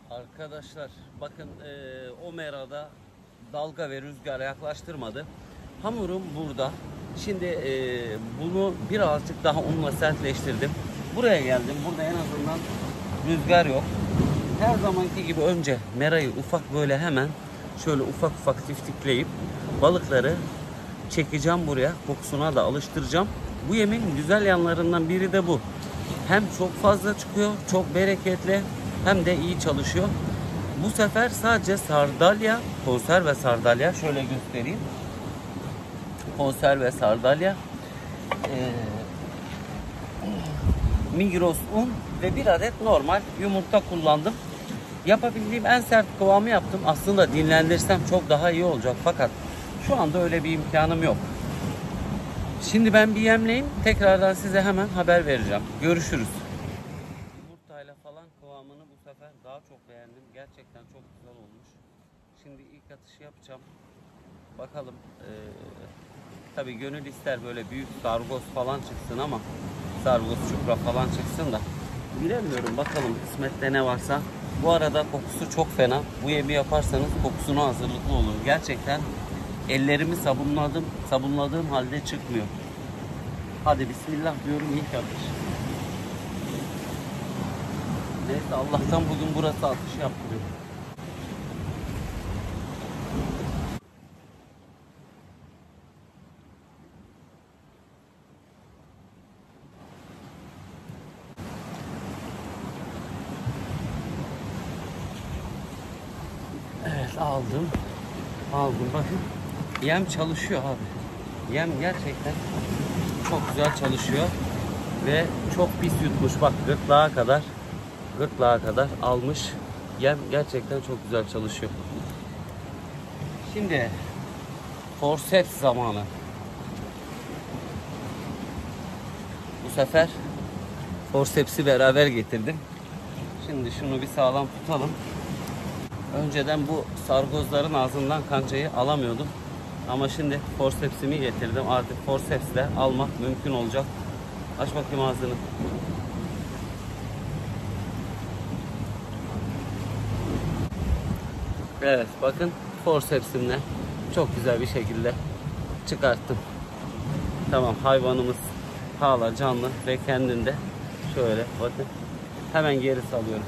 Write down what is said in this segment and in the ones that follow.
Arkadaşlar bakın o merada dalga ve rüzgar yaklaştırmadı. Hamurum burada. Şimdi bunu birazcık daha unla sertleştirdim. Buraya geldim. Burada en azından rüzgar yok. Her zamanki gibi önce merayı ufak böyle hemen şöyle ufak ufak tiftikleyip balıkları çekeceğim buraya. Kokusuna da alıştıracağım. Bu yemeğin güzel yanlarından biri de bu. Hem çok fazla çıkıyor, çok bereketli, hem de iyi çalışıyor. Bu sefer sadece sardalya, konserve sardalya. Şöyle göstereyim. Konserve sardalya. Migros un ve bir adet normal yumurta kullandım. Yapabildiğim en sert kıvamı yaptım. Aslında dinlendirsem çok daha iyi olacak. Fakat şu anda öyle bir imkanım yok. Şimdi ben bir yemleyeyim. Tekrardan size hemen haber vereceğim. Görüşürüz. Yumurtayla falan kıvamını bu sefer daha çok beğendim. Gerçekten çok güzel olmuş. Şimdi ilk atışı yapacağım. Bakalım. Tabii gönül ister böyle büyük sargoz falan çıksın ama sargoz, çupra falan çıksın da bilemiyorum, bakalım kısmette ne varsa. Bu arada kokusu çok fena. Bu yemeği yaparsanız kokusuna hazırlıklı olun. Gerçekten ellerimi sabunladığım halde çıkmıyor. Hadi bismillah diyorum, ilk atış. Neyse, Allah'tan bugün burası atış yaptırıyor. Evet, aldım. Bakın. Yem çalışıyor abi. Yem gerçekten çok güzel çalışıyor. Ve çok pis yutmuş. Bak, gırtlağa kadar almış. Yem gerçekten çok güzel çalışıyor. Şimdi forceps zamanı. Bu sefer forceps'i beraber getirdim. Şimdi şunu bir sağlam tutalım. Önceden bu sargozların ağzından kancayı alamıyordum. Ama şimdi forceps'imi getirdim. Artık forceps'le almak mümkün olacak. Aç bakayım ağzını. Evet, bakın forceps'imle çok güzel bir şekilde çıkarttım. Tamam, hayvanımız hala canlı ve kendinde. Şöyle bakın. Hemen geri salıyoruz.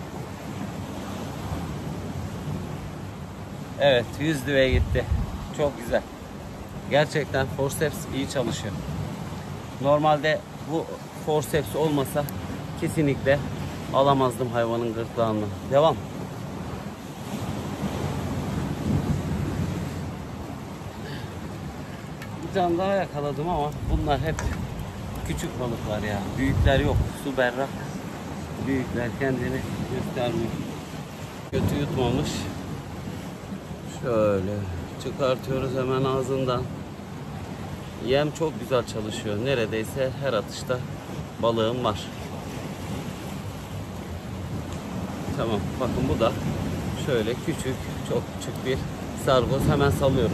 Evet, 100 liraya gitti. Çok güzel. Gerçekten forceps iyi çalışıyor. Normalde bu forceps olmasa kesinlikle alamazdım hayvanın gırtlağını. Devam. Bir tane daha yakaladım ama bunlar hep küçük balıklar ya. Büyükler yok. Su berrak. Büyükler kendini göstermiyor. Kötü yutmamış. Şöyle çıkartıyoruz hemen ağzından. Yem çok güzel çalışıyor. Neredeyse her atışta balığım var. Tamam, bakın bu da şöyle küçük, çok küçük bir sargoz. Hemen salıyoruz.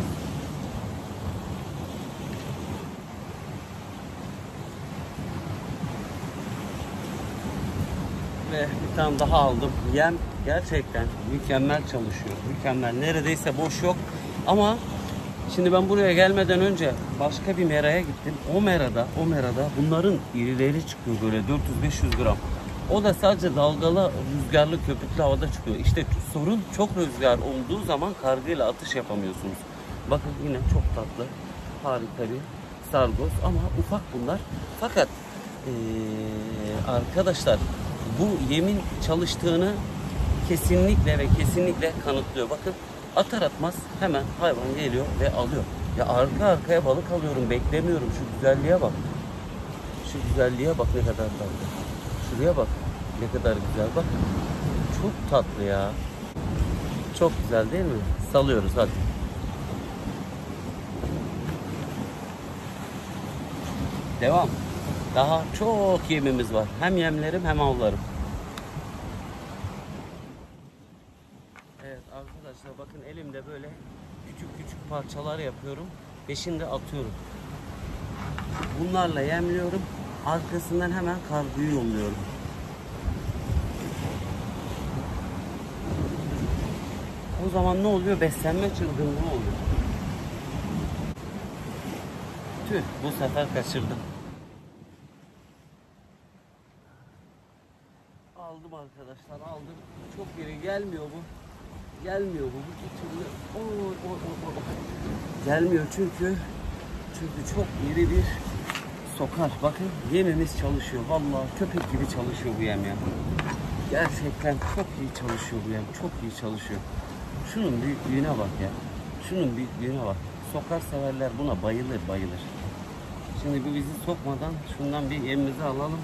Ve bir tane daha aldım. Yem gerçekten mükemmel çalışıyor. Mükemmel. Neredeyse boş yok. Ama şimdi ben buraya gelmeden önce başka bir meraya gittim. O merada bunların irileri çıkıyor böyle 400-500 gram. O da sadece dalgalı, rüzgarlı, köpüklü havada çıkıyor. İşte sorun, çok rüzgar olduğu zaman kargıyla atış yapamıyorsunuz. Bakın yine çok tatlı, harika bir sargoz ama ufak bunlar. Fakat arkadaşlar, bu yemin çalıştığını kesinlikle kanıtlıyor. Bakın, atar atmaz hemen hayvan geliyor ve alıyor. Ya arka arkaya balık alıyorum, beklemiyorum. Şu güzelliğe bak. Şu güzelliğe bak, ne kadar tatlı. Şuraya bak, ne kadar güzel bak. Çok tatlı ya. Çok güzel değil mi? Salıyoruz hadi. Devam. Daha çok yemimiz var. Hem yemlerim hem avlarım. Evet arkadaşlar, bakın elimde böyle küçük parçalar yapıyorum. Peşinde atıyorum. Bunlarla yemliyorum. Arkasından hemen kargıyı yolluyorum. O zaman ne oluyor? Beslenme çılgınlığı oluyor. Tüh, bu sefer kaçırdım. Aldım arkadaşlar, aldım. Çok geri gelmiyor bu. Gelmiyor bu. Bir türlü. Gelmiyor çünkü çok iri bir sokar. Bakın yemimiz çalışıyor. Vallahi köpek gibi çalışıyor bu yem ya. Gerçekten çok iyi çalışıyor bu yem. Çok iyi çalışıyor. Şunun büyüklüğüne bak ya. Şunun büyüklüğüne bak. Sokar severler buna bayılır. Şimdi bu bizi sokmadan şundan bir yemimizi alalım.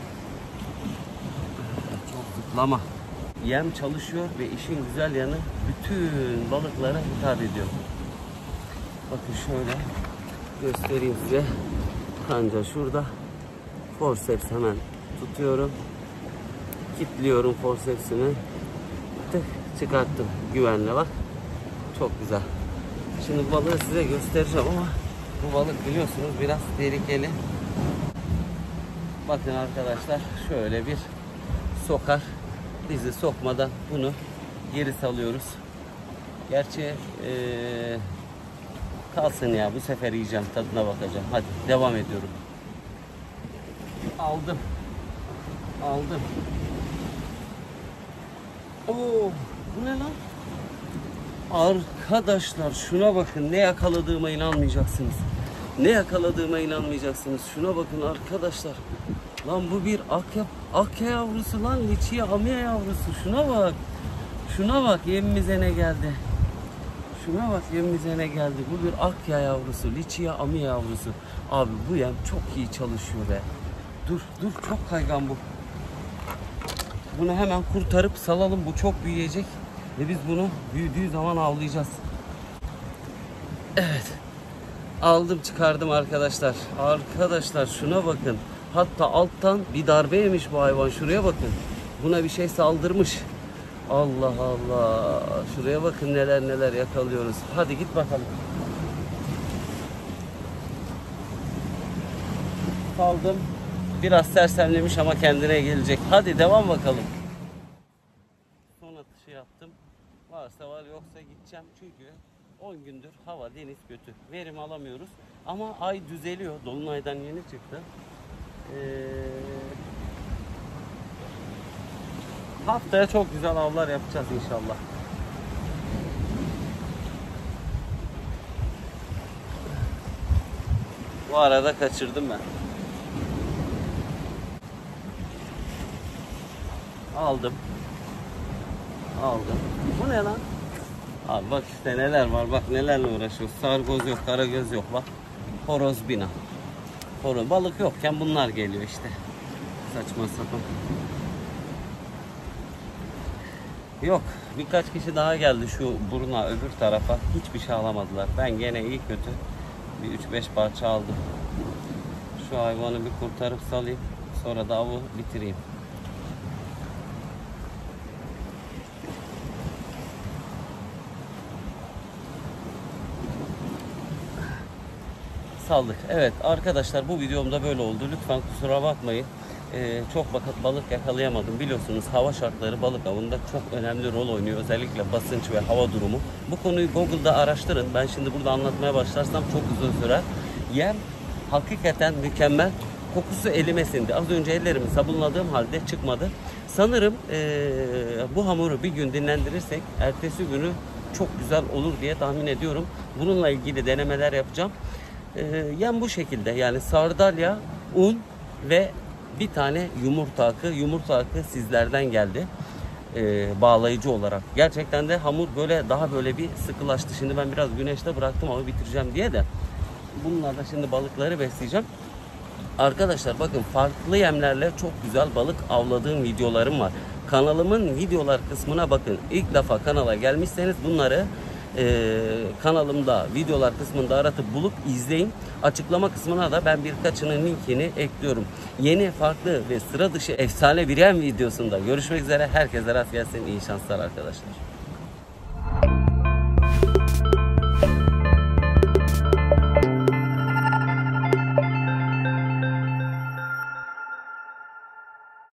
Çok zıplama. Yem çalışıyor ve işin güzel yanı bütün balıklara hitap ediyor. Bakın şöyle göstereyim size. Kanca şurada. Forceps hemen tutuyorum. Kilitliyorum forceps'ini. Tık çıkarttım. Güvenle bak. Çok güzel. Şimdi balığı size göstereceğim ama bu balık biliyorsunuz biraz tehlikeli. Bakın arkadaşlar şöyle bir sokar. Bizi sokmadan bunu geri salıyoruz. Gerçi kalsın ya, bu sefer yiyeceğim, tadına bakacağım. Hadi devam ediyorum. Aldım. Oo, bu ne lan? Arkadaşlar şuna bakın, ne yakaladığıma inanmayacaksınız. Şuna bakın arkadaşlar. Lan bu bir akya yavrusu lan, liçiye amya yavrusu. Şuna bak yemimize ne geldi. Bu bir akya yavrusu, liçiye amya yavrusu. Abi bu yem çok iyi çalışıyor be. Dur çok kaygan bu. Bunu hemen kurtarıp salalım, bu çok büyüyecek. Ve biz bunu büyüdüğü zaman avlayacağız. Evet. Aldım çıkardım arkadaşlar. Arkadaşlar şuna bakın. Hatta alttan bir darbe yemiş bu hayvan. Şuraya bakın. Buna bir şey saldırmış. Allah Allah. Şuraya bakın neler yakalıyoruz. Hadi git bakalım. Saldım. Biraz sersemlemiş ama kendine gelecek. Hadi devam bakalım. Son atışı yaptım. Varsa var, yoksa gideceğim. Çünkü 10 gündür hava, deniz kötü. Verim alamıyoruz. Ama ay düzeliyor. Dolunaydan yeni çıktı. Haftaya çok güzel avlar yapacağız inşallah. Bu arada kaçırdım ben. Aldım. Bu ne lan? Abi bak işte neler var, bak nelerle uğraşıyoruz. Sargoz yok, karagöz yok, bak. Horoz bina. Balık yokken bunlar geliyor işte. Saçma sapan. Yok, birkaç kişi daha geldi şu buruna, öbür tarafa. Hiçbir şey alamadılar. Ben gene iyi kötü bir 3-5 parça aldım. Şu hayvanı bir kurtarıp salayım. Sonra da avı bitireyim. Saldık. Evet arkadaşlar, bu videomda böyle oldu. Lütfen kusura bakmayın. Çok balık yakalayamadım. Biliyorsunuz hava şartları balık avında çok önemli rol oynuyor. Özellikle basınç ve hava durumu. Bu konuyu Google'da araştırın. Ben şimdi burada anlatmaya başlarsam çok uzun sürer. Yem hakikaten mükemmel. Kokusu elime sindi. Az önce ellerimi sabunladığım halde çıkmadı. Sanırım bu hamuru bir gün dinlendirirsek ertesi günü çok güzel olur diye tahmin ediyorum. Bununla ilgili denemeler yapacağım. Yem bu şekilde, yani sardalya, un ve bir tane yumurta akı sizlerden geldi bağlayıcı olarak. Gerçekten de hamur böyle daha böyle bir sıkılaştı. Şimdi ben biraz güneşte bıraktım ama bitireceğim diye de bunlarla şimdi balıkları besleyeceğim. Arkadaşlar bakın, farklı yemlerle çok güzel balık avladığım videolarım var. Kanalımın videolar kısmına bakın. İlk defa kanala gelmişseniz bunları kanalımda videolar kısmında aratıp bulup izleyin. Açıklama kısmına da ben birkaçının linkini ekliyorum. Yeni, farklı ve sıra dışı efsane bir yem videosunda görüşmek üzere. Herkese rast gelsin. İyi şanslar arkadaşlar.